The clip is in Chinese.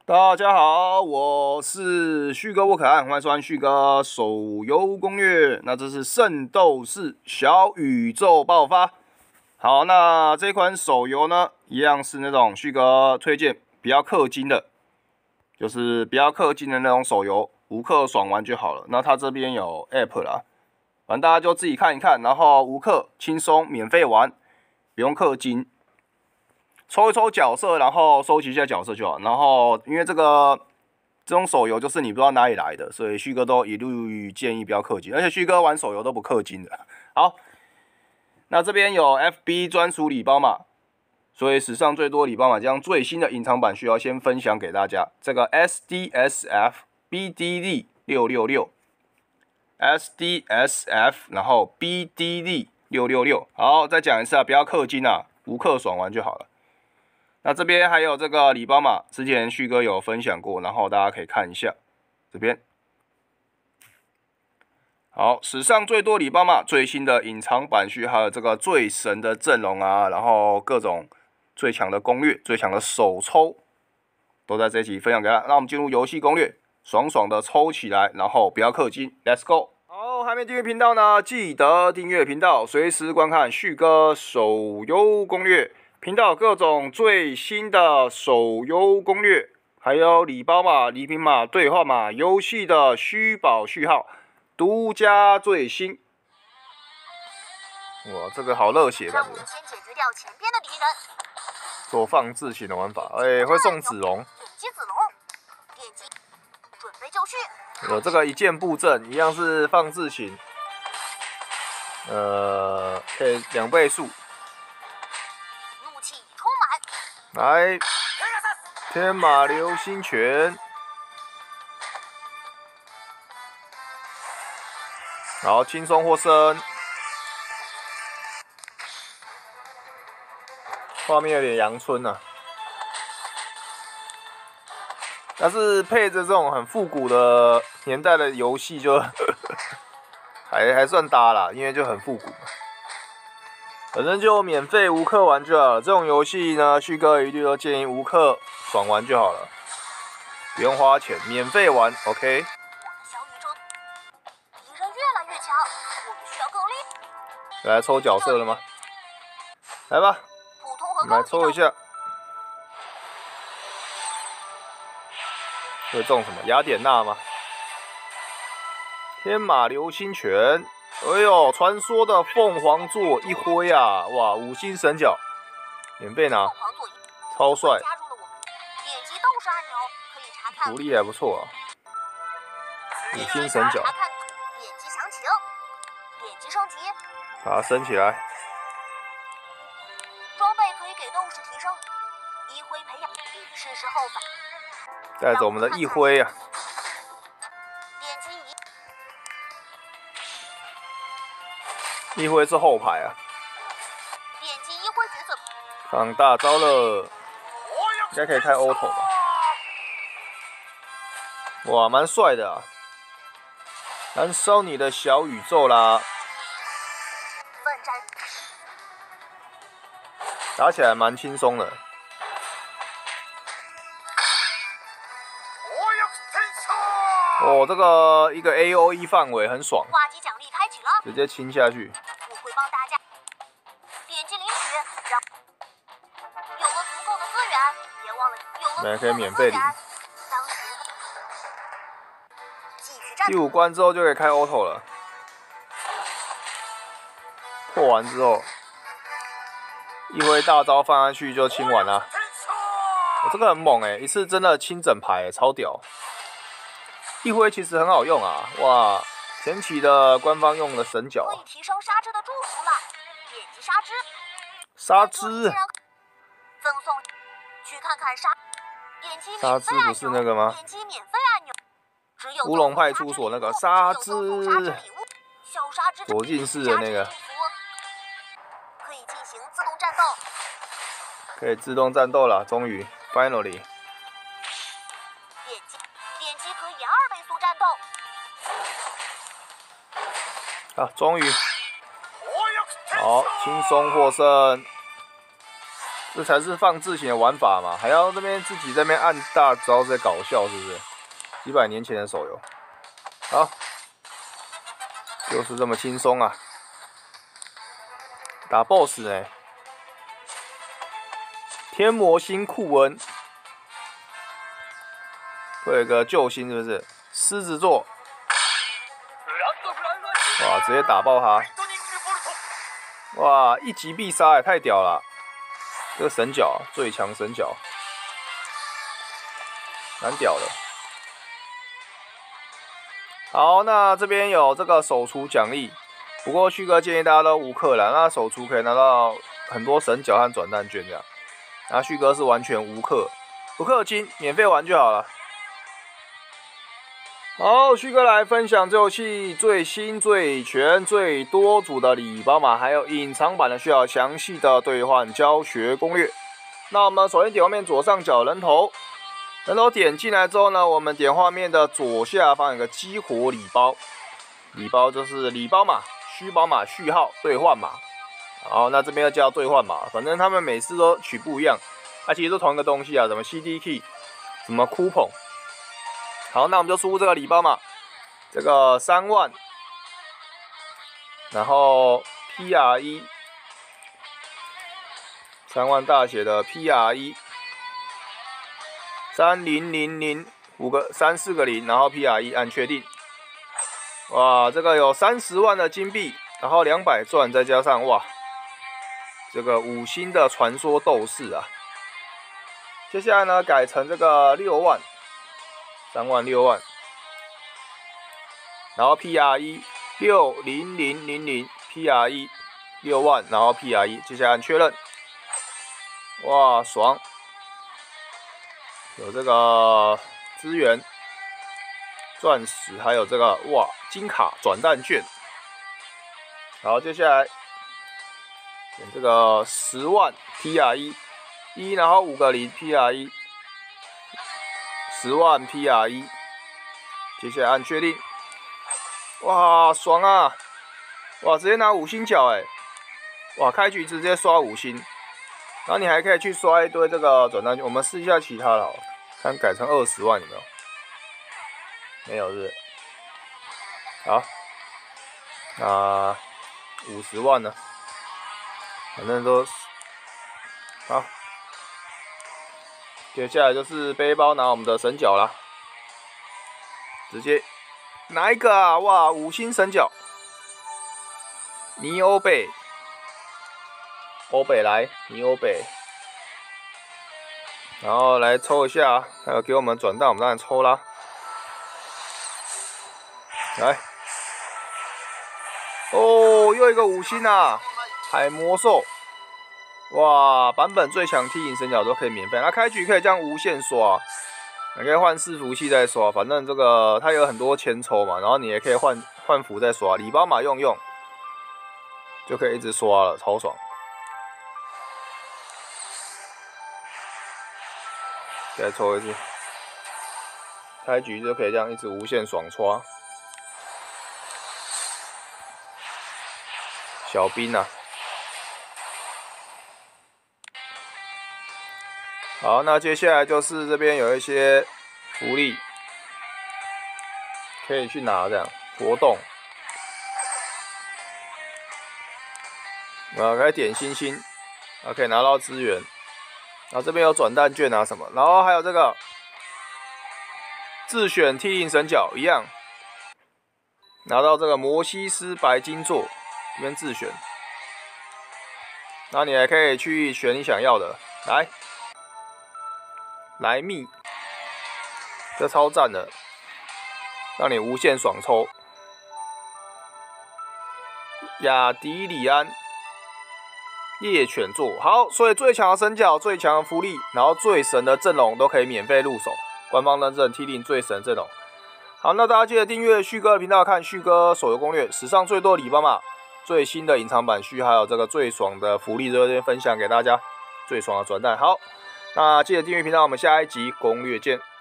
大家好，我是旭哥，我可爱，欢迎收看旭哥手游攻略。那这是《圣斗士小宇宙爆发》。好，那这款手游呢，一样是那种旭哥推荐比较氪金的，就是比较氪金的那种手游，无氪爽玩就好了。那它这边有 App 啦，反正大家就自己看一看，然后无氪轻松免费玩，不用氪金。抽一抽角色，然后收集一下角色就好。然后因为这种手游就是你不知道哪里来的，所以旭哥都一律建议不要氪金，而且旭哥玩手游都不氪金的。好，那这边有 FB 专属礼包码，所以史上最多礼包码，这样最新的隐藏版需要先分享给大家。这个 SDSF BDD 666，SDSF 然后 BDD 666。好，再讲一次啊，不要氪金啊，无氪爽玩就好了。那这边还有这个礼包码，之前旭哥有分享过，然后大家可以看一下这边。好，史上最多礼包码，最新的隐藏版序，还有这个最神的阵容啊，然后各种最强的攻略、最强的手抽，都在这一期分享给大家。那我们进入游戏攻略，爽爽的抽起来，然后不要氪金 ，Let's go！ 好，还没订阅频道呢，记得订阅频道，随时观看旭哥手游攻略。频道各种最新的手游攻略，还有礼包码、礼品码、兑换码、游戏的虚宝序号，独家最新。哇，这个好热血感觉！ 让我们先解决掉前边的敌人。 做放置型的玩法，会送子龙。 点击子龙，点击，准备就绪。 有这个一键布阵，一样是放置型，可以2倍速。来，天马流星拳，然后轻松获胜。画面有点阳春啊，但是配着这种很复古的年代的游戏就还算搭啦，因为就很复古嘛。反正就免费无氪玩就好了。这种游戏呢，旭哥一律都建议无氪爽玩就好了，不用花钱，免费玩 ，OK。 我的小宇宙，敌人越来越强，我们需要更力。 来抽角色了吗？来吧，我们来抽一下。会中什么？雅典娜吗？天马流星拳。哎呦，传说的凤凰座一挥啊，哇，5星神角，免费拿，超帅。福利还不错啊，5星神角。 点击详情，点击升级， 把它升起来。 装备可以给斗士提升，一挥培养，是时候反。 带着我们的一挥啊。一挥是后排啊， 点击一挥角色， 放大招了，应该可以开 auto 吧？哇，蛮帅的啊！燃烧你的小宇宙啦！打起来蛮轻松的。哦，这个一个 AOE 范围很爽。 挂机奖励开启了， 直接亲下去。 我会帮大家点击领取，让有了足够的资源，别忘了有了足够的可以免费领。 当时继续战。 第5关之后就可以开 auto 了。破完之后，一挥大招放上去就清完了。这个很猛一次真的清整排超屌。一挥其实很好用啊，哇！前期的官方用的神角啊， 可以提升沙之的祝福了，点击沙之， 沙之， 赠送，去看看沙，点击沙之不是那个吗？ 点击免费按钮，只有乌龙派出所那个沙之， 小沙之躲进式的那个， 可以进行自动战斗， 可以自动战斗了，终于 ，finally。 点击可以2倍速战斗。 啊，终于，好，轻松获胜。 这才是放置型的玩法嘛，还要那边自己在那边按大招在搞笑，是不是？几百年前的手游，好，就是这么轻松啊！打 BOSS 呢，天魔星库恩会有一个救星，是不是？狮子座，哇，直接打爆他！哇，一击必杀，太屌了！这个神角，最强神角，蛮屌的。好，那这边有这个手厨奖励，不过旭哥建议大家都无氪啦。那手厨可以拿到很多神角和转蛋券这样。那旭哥是完全无氪，不氪金，免费玩就好了。好，旭哥来分享这游戏最新、最全、最多组的礼包码，还有隐藏版的需要详细的兑换教学攻略。那我们首先点画面左上角人头，人头点进来之后呢，我们点画面的左下方有个激活礼包，礼包就是礼包码、虚宝码、序号、兑换码。好，那这边要叫兑换码，反正他们每次都取不一样，其实都同一个东西啊，什么 CD key， 什么 coupon。好，那我们就输入这个礼包码，这个3万，然后 PRE， 3万大写的 PRE， 3000 3、4个0，然后 PRE 按确定。哇，这个有30万的金币，然后200钻，再加上哇，这个5星的传说斗士啊。接下来呢，改成这个6万。3万6万，然后 PRE 60000 PRE 6万，然后 PRE， 接下来按确认。哇，爽！有这个资源、钻石，还有这个哇金卡转蛋券。好，接下来点这个10万 PRE 1，然后5个0 PRE。10万 PRE， 接下来按确定。哇，爽啊！哇，直接拿5星角哇，开局直接刷5星，然后你还可以去刷一堆这个转蛋券。我们试一下其他的好了，看改成20万有没有？没有是不是？好，那50万呢？反正都好。接下来就是背包拿我们的神角啦，直接拿一个啊！哇，5星神角，尼欧贝，欧贝来，尼欧贝，然后来抽一下，还有给我们转蛋，我们当然抽啦。来，哦，又一个5星啊，海魔兽。哇，版本最强踢影神角都可以免费，那开局可以这样无限刷，你可以换伺服器再刷，反正这个它有很多签抽嘛，然后你也可以换服再刷，礼包码用就可以一直刷了，超爽。再抽一次，开局就可以这样一直无限爽刷。小兵啊！好，那接下来就是这边有一些福利可以去拿，这样活动，可以点星星，可以拿到资源，然后这边有转蛋券啊什么，然后还有这个自选踢影神角一样，拿到这个摩西斯白金座，这边自选，然后你还可以去选你想要的，来密，这超赞的，让你无限爽抽。亚迪里安猎犬座，好，所以最强的神角、最强的福利，然后最神的阵容都可以免费入手，官方认证 T0最神阵容。好，那大家记得订阅旭哥的频道，看旭哥手游攻略，史上最多礼包码，最新的隐藏版序，还有这个最爽的福利，这边分享给大家，最爽的转蛋。好。那记得订阅频道，我们下一集攻略见。